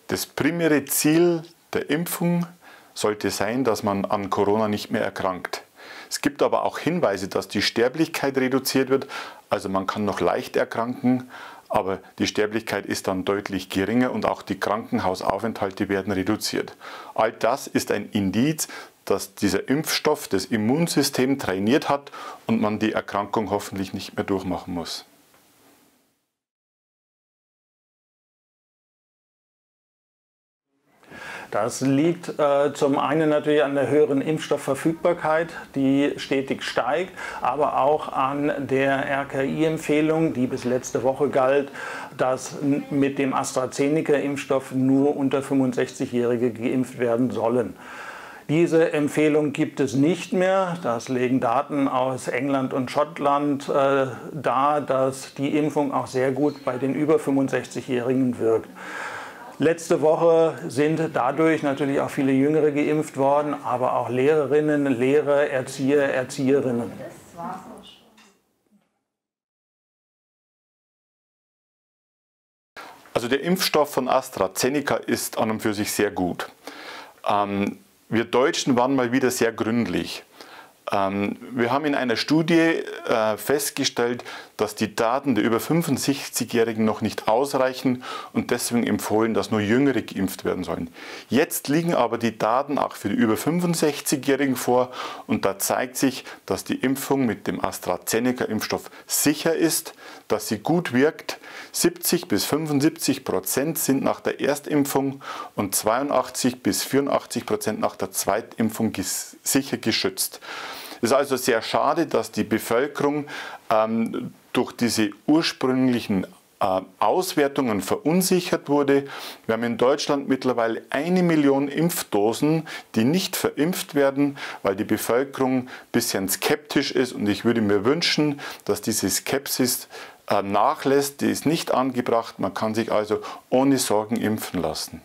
Das primäre Ziel der Impfung sollte sein, dass man an Corona nicht mehr erkrankt. Es gibt aber auch Hinweise, dass die Sterblichkeit reduziert wird. Also man kann noch leicht erkranken, aber die Sterblichkeit ist dann deutlich geringer und auch die Krankenhausaufenthalte werden reduziert. All das ist ein Indiz, dass dieser Impfstoff das Immunsystem trainiert hat und man die Erkrankung hoffentlich nicht mehr durchmachen muss. Das liegt zum einen natürlich an der höheren Impfstoffverfügbarkeit, die stetig steigt, aber auch an der RKI-Empfehlung, die bis letzte Woche galt, dass mit dem AstraZeneca-Impfstoff nur unter 65-Jährige geimpft werden sollen. Diese Empfehlung gibt es nicht mehr. Das legen Daten aus England und Schottland dar, dass die Impfung auch sehr gut bei den über 65-Jährigen wirkt. Letzte Woche sind dadurch natürlich auch viele Jüngere geimpft worden, aber auch Lehrerinnen, Lehrer, Erzieher, Erzieherinnen. Also der Impfstoff von AstraZeneca ist an und für sich sehr gut. Wir Deutschen waren mal wieder sehr gründlich. Wir haben in einer Studie festgestellt, dass die Daten der über 65-Jährigen noch nicht ausreichen und deswegen empfohlen, dass nur Jüngere geimpft werden sollen. Jetzt liegen aber die Daten auch für die über 65-Jährigen vor und da zeigt sich, dass die Impfung mit dem AstraZeneca-Impfstoff sicher ist, dass sie gut wirkt. 70 bis 75% sind nach der Erstimpfung und 82 bis 84% nach der Zweitimpfung sicher geschützt. Es ist also sehr schade, dass die Bevölkerung durch diese ursprünglichen Auswertungen verunsichert wurde. Wir haben in Deutschland mittlerweile 1 Million Impfdosen, die nicht verimpft werden, weil die Bevölkerung ein bisschen skeptisch ist. Und ich würde mir wünschen, dass diese Skepsis nachlässt. Die ist nicht angebracht. Man kann sich also ohne Sorgen impfen lassen.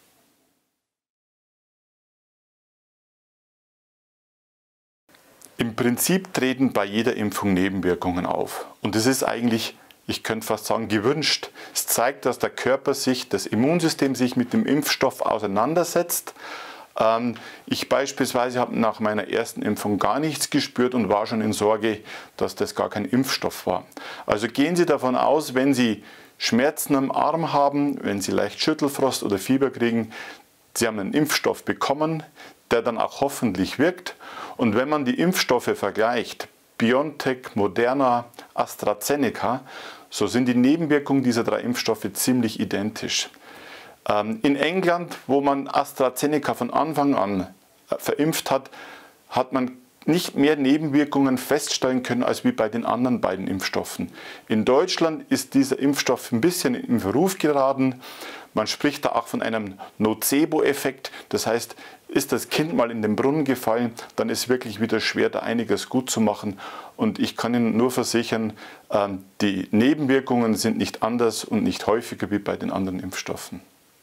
Im Prinzip treten bei jeder Impfung Nebenwirkungen auf. Und das ist eigentlich, ich könnte fast sagen, gewünscht. Es zeigt, dass der Körper sich, das Immunsystem sich mit dem Impfstoff auseinandersetzt. Ich beispielsweise habe nach meiner ersten Impfung gar nichts gespürt und war schon in Sorge, dass das gar kein Impfstoff war. Also gehen Sie davon aus, wenn Sie Schmerzen am Arm haben, wenn Sie leicht Schüttelfrost oder Fieber kriegen, Sie haben einen Impfstoff bekommen, der dann auch hoffentlich wirkt. Und wenn man die Impfstoffe vergleicht, BioNTech, Moderna, AstraZeneca, so sind die Nebenwirkungen dieser 3 Impfstoffe ziemlich identisch. In England, wo man AstraZeneca von Anfang an verimpft hat, hat man nicht mehr Nebenwirkungen feststellen können als wie bei den anderen beiden Impfstoffen. In Deutschland ist dieser Impfstoff ein bisschen in Verruf geraten. Man spricht da auch von einem Nocebo-Effekt. Das heißt, ist das Kind mal in den Brunnen gefallen, dann ist wirklich wieder schwer, da einiges gut zu machen. Und ich kann Ihnen nur versichern, die Nebenwirkungen sind nicht anders und nicht häufiger wie bei den anderen Impfstoffen.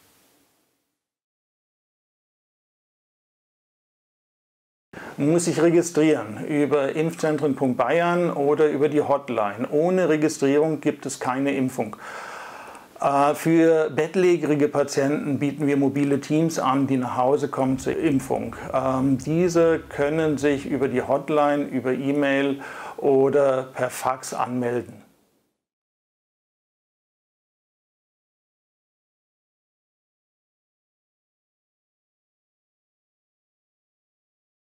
Man muss sich registrieren über impfzentren.bayern oder über die Hotline. Ohne Registrierung gibt es keine Impfung. Für bettlägerige Patienten bieten wir mobile Teams an, die nach Hause kommen zur Impfung. Diese können sich über die Hotline, über E-Mail oder per Fax anmelden.